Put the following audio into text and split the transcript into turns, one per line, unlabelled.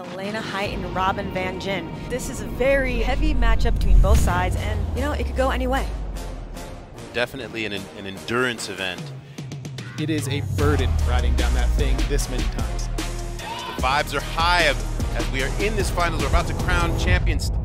Elena Height and Robin Van Gyn. This is a very heavy matchup between both sides, and you know, it could go any way.
Definitely an endurance event.
It is a burden riding down that thing this many times.
The vibes are high as we are in this finals. We're about to crown champions.